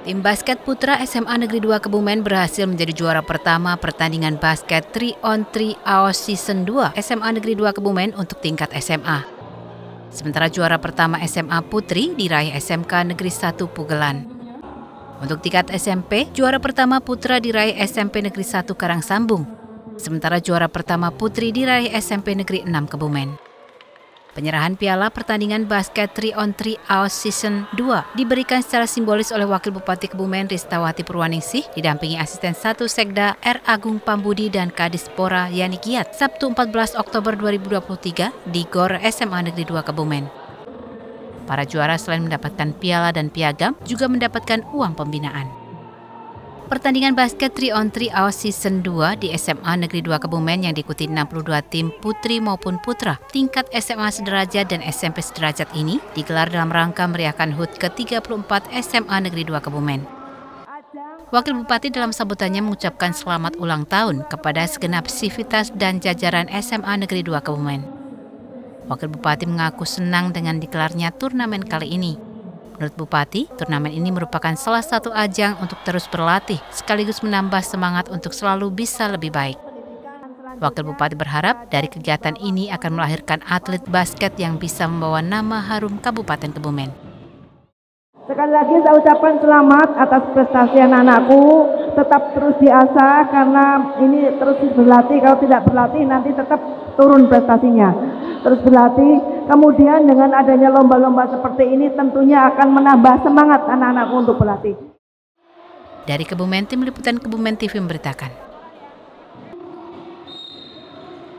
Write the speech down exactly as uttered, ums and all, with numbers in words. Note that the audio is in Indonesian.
Tim basket putra S M A Negeri dua Kebumen berhasil menjadi juara pertama pertandingan basket tiga on tiga A O S Season dua S M A Negeri dua Kebumen untuk tingkat S M A. Sementara juara pertama S M A Putri diraih S M K Negeri satu Pugelan. Untuk tingkat S M P, juara pertama putra diraih S M P Negeri satu Karangsambung. Sementara juara pertama putri diraih S M P Negeri enam Kebumen. Penyerahan piala pertandingan basket tiga on tiga A O S Season dua diberikan secara simbolis oleh Wakil Bupati Kebumen Ristawati Purwaningsih didampingi Asisten satu Sekda R Agung Pambudi dan Kadispora Yani Giat Sabtu empat belas Oktober dua ribu dua puluh tiga di Gor S M A Negeri dua Kebumen. Para juara selain mendapatkan piala dan piagam juga mendapatkan uang pembinaan. Pertandingan basket tiga on tiga A O S Season dua di S M A Negeri dua Kebumen yang diikuti enam puluh dua tim putri maupun putra tingkat S M A sederajat dan S M P sederajat ini digelar dalam rangka meriahkan H U T ke tiga puluh empat S M A Negeri dua Kebumen. Wakil Bupati dalam sambutannya mengucapkan selamat ulang tahun kepada segenap sivitas dan jajaran S M A Negeri dua Kebumen. Wakil Bupati mengaku senang dengan digelarnya turnamen kali ini. Menurut Bupati, turnamen ini merupakan salah satu ajang untuk terus berlatih, sekaligus menambah semangat untuk selalu bisa lebih baik. Wakil Bupati berharap dari kegiatan ini akan melahirkan atlet basket yang bisa membawa nama harum Kabupaten Kebumen. Sekali lagi saya ucapkan selamat atas prestasi anak-anakku, tetap terus diasah karena ini terus berlatih, kalau tidak berlatih nanti tetap turun prestasinya. Terus berlatih, kemudian dengan adanya lomba-lomba seperti ini tentunya akan menambah semangat anak-anakku untuk berlatih. Dari Kebumen, Tim Liputan Kebumen T V memberitakan.